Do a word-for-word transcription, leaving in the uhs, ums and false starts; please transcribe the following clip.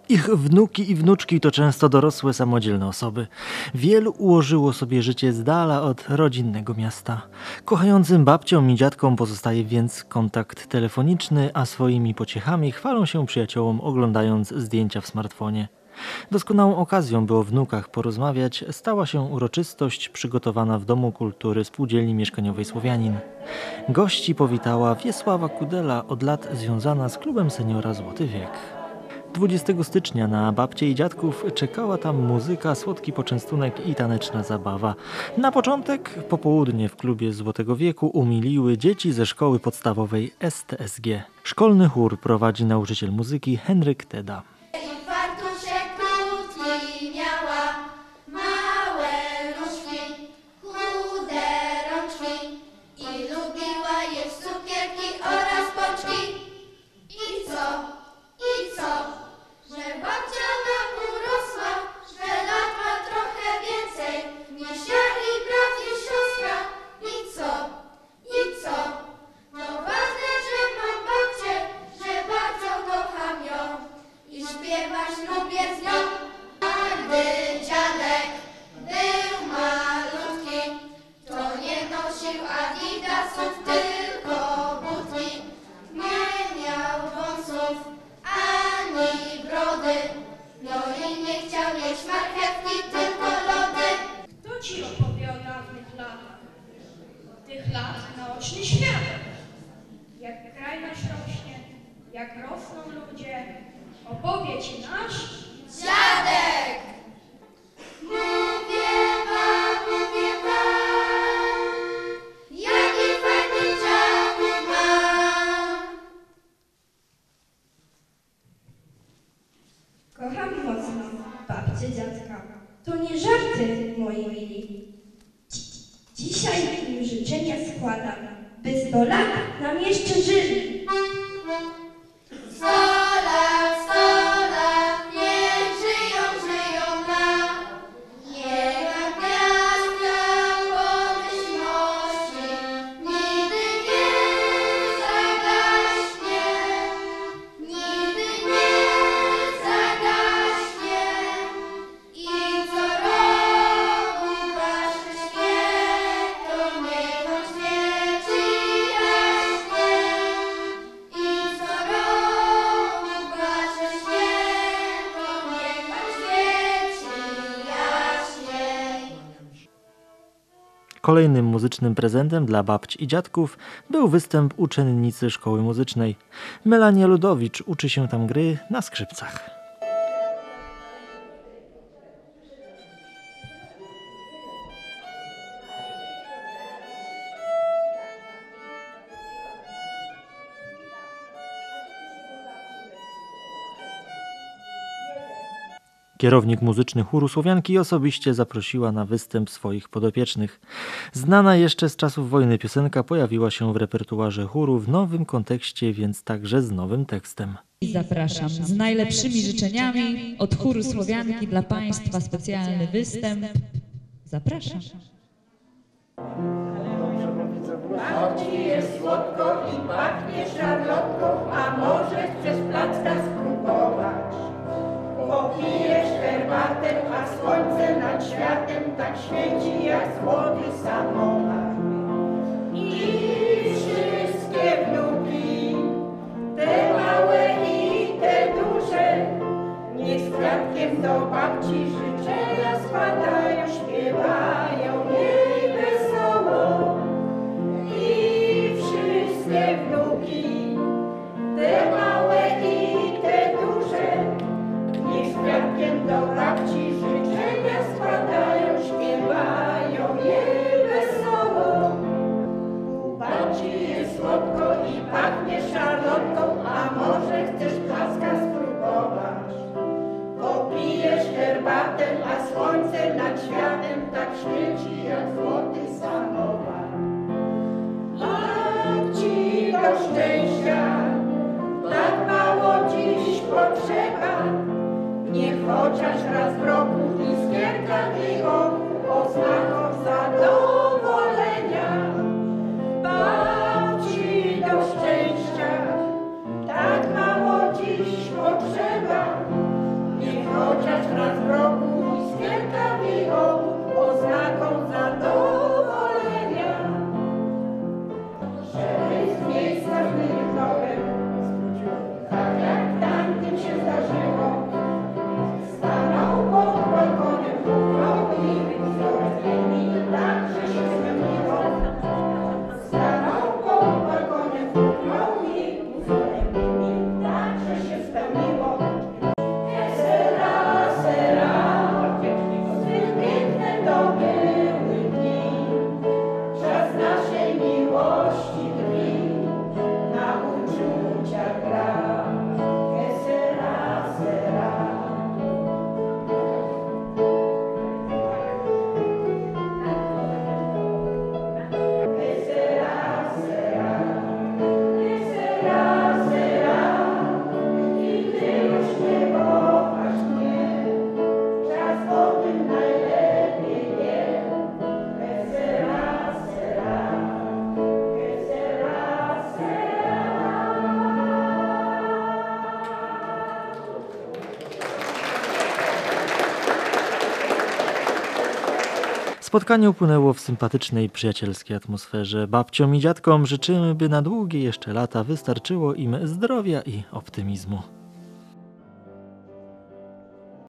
Ich wnuki i wnuczki to często dorosłe, samodzielne osoby. Wielu ułożyło sobie życie z dala od rodzinnego miasta. Kochającym babciom i dziadkom pozostaje więc kontakt telefoniczny, a swoimi pociechami chwalą się przyjaciołom, oglądając zdjęcia w smartfonie. Doskonałą okazją, by o wnukach porozmawiać, stała się uroczystość przygotowana w Domu Kultury Spółdzielni Mieszkaniowej Słowianin. Gości powitała Wiesława Kudela, od lat związana z klubem seniora Złoty Wiek. dwudziestego stycznia na babcie i dziadków czekała tam muzyka, słodki poczęstunek i taneczna zabawa. Na początek popołudnie w klubie Złotego Wieku umiliły dzieci ze szkoły podstawowej S T S G. Szkolny chór prowadzi nauczyciel muzyki Henryk Teda. Tych lat naoczny świadek, jak kraj nasz rośnie, jak rosną ludzie, opowie ci nasz dziadek. Mówię wam, mówię wam, jaki fajny dziadek mam. Kocham mocno babcię, dziadka. To nie żarty, moi mili. Dzisiaj im życzenia składam, by sto lat nam jeszcze żyli. Sto lat, sto lat, niech żyją, żyją nam. Niech gwiazdka pomyślności nigdy nie zagaśnie. Nigdy nie zagaśnie. I co roku wasze święto niech on świeci jaśnie. I co roku wasze święto niech on świeci jaśniej. Kolejnym muzycznym prezentem dla babci i dziadków był występ uczennicy szkoły muzycznej. Melania Ludowicz uczy się tam gry na skrzypcach. Kierownik muzyczny chóru Słowianki osobiście zaprosiła na występ swoich podopiecznych. Znana jeszcze z czasów wojny piosenka pojawiła się w repertuarze chóru w nowym kontekście, więc także z nowym tekstem. Zapraszam z najlepszymi życzeniami od chóru Słowianki dla Państwa specjalny występ. Zapraszam. Babci jest słodko i pachnie szarlotką, a może chcesz placka spróbować? Popijesz herbatę, a słońce nad światem tak świeci jak złoty samowar. I wszystkie wnuki, te małe i te duże, niech z kwiatkiem do babci życzenia składają, śpiewają jej wesoło. I wszystkie wnuki, te małe i te duże, niech z kwiatkiem do babci życzenia składają, śpiewają jej wesoło. U babci jest słodko i pachnie szarlotką, a może chcesz placka spróbować? Popijesz herbatę, a słońce nad światem tak świeci jak złoty samowar. Babci do szczęścia tak mało dziś potrzeba. Niech chociaż raz w roku iskierka w jej oku oznaką zadowolenia. Babci do szczęścia tak mało dziś potrzeba. Spotkanie upłynęło w sympatycznej, przyjacielskiej atmosferze. Babciom i dziadkom życzymy, by na długie jeszcze lata wystarczyło im zdrowia i optymizmu.